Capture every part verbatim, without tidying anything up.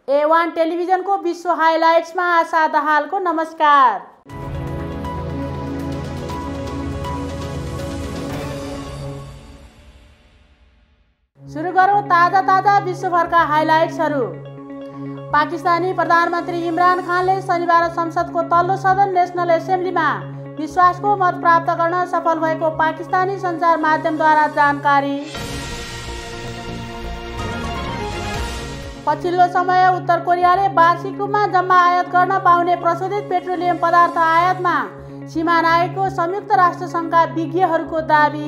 ए one टेलिभिजनको विश्व हाइलाइट्समा आशा दाहालको नमस्कार। सुरु गरौँ ताजा ताजा विश्वभरका हाइलाइट्सहरू। पाकिस्तानी प्रधानमन्त्री इमरान खानले शनिबार संसदको तल्लो सदन नेशनल एसेम्ब्लीमा विश्वासको मत प्राप्त गर्न सफल भएको पाकिस्तानी सञ्चार माध्यमद्वारा जानकारी। पछिल्लो समय उत्तर कोरियाले वार्षिक रूपमा जम्मा आयात गर्न पाउने प्रशोधित पेट्रोलियम पदार्थ आयातमा सीमा नागेको संयुक्त राष्ट्र सङ्घका विज्ञहरूको दाबी।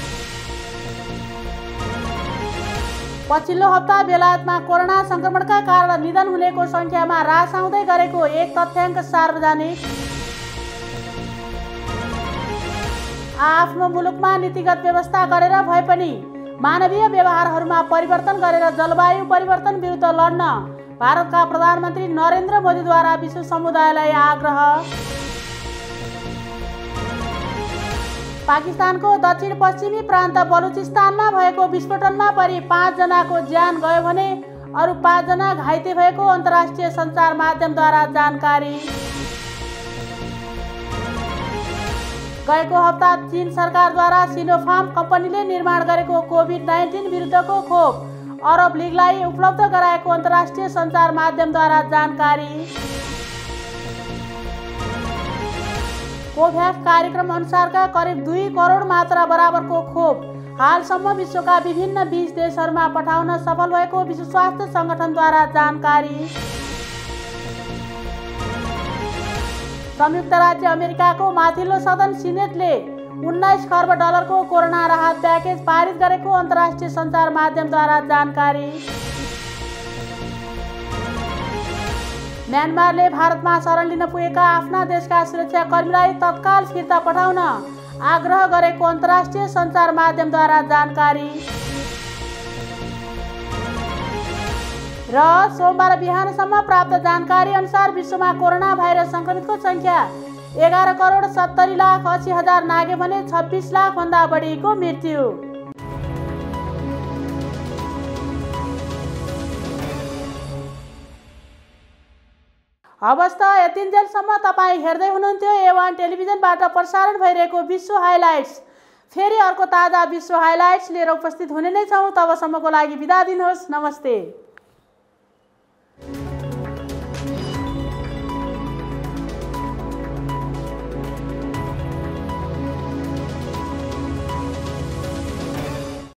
पछिल्लो हप्ता बेलायतमा कोरोना संक्रमणका कारण निधन हुनेको संख्यामा ह्रास आउँदै गरेको एक तथ्याङ्क सार्वजनिक। आफ्नो मुलुकमा नीतिगत व्यवस्था गरेर भए पनि मानवीय व्यवहारहरूमा परिवर्तन गरेर जलवायु परिवर्तन विरुद्ध लड्न भारतका प्रधानमन्त्री नरेन्द्र मोदीद्वारा विश्व समुदायलाई आग्रह। पाकिस्तानको दक्षिण पश्चिमी प्रान्त बलुचिस्तानमा भएको विस्फोटनमा परि पाँच जनाको ज्यान गयो भने अरू पाँच जना घाइते भएको अन्तर्राष्ट्रिय सञ्चार माध्यमद्वारा जानकारी। गएको हप्ता चीन सरकारद्वारा सिनोफार्म कम्पनीले निर्माण गरेको कोभिड नाइन्टिन विरुद्धको खोप अरब लिगलाई उपलब्ध गराएको अन्तर्राष्ट्रिय सञ्चार माध्यमद्वारा जानकारी। कोभ्याक्स कार्यक्रम अनुसारका करिब दुई करोड मात्रा बराबरको खोप हालसम्म विश्वका विभिन्न बीस देशहरूमा पठाउन सफल भएको विश्व स्वास्थ्य सङ्गठनद्वारा जानकारी। संयुक्त राज्य अमेरिकाको माथिल्लो सदन सिनेटले उन्नाइस खर्ब डलरको कोरोना राहत प्याकेज पारित गरेको अन्तर्राष्ट्रिय सञ्चार माध्यमद्वारा जानकारी। म्यानमारले भारतमा शरण लिन पुगेका आफ्ना देशका सुरक्षाकर्मीलाई तत्काल फिर्ता पठाउन आग्रह गरेको अन्तर्राष्ट्रिय सञ्चार माध्यमद्वारा जानकारी। र सोमबार बिहानसम्म प्राप्त जानकारी अनुसार विश्वमा कोरोना भाइरस संक्रमितको संख्या एघार करोड सत्तरी लाख अस्सी हजार नाग्यो भने छब्बिस लाख भन्दा बढीको मृत्यु। हवस् त यतिन्जेलसम्म तपाईँ हेर्दै हुनुहुन्थ्यो ए वान टेलिभिजनबाट प्रसारण भइरहेको विश्व हाइलाइट्स। फेरि अर्को ताजा विश्व हाइलाइट्स लिएर उपस्थित हुने नै छौँ। तबसम्मको लागि बिदा दिनुहोस्। नमस्ते।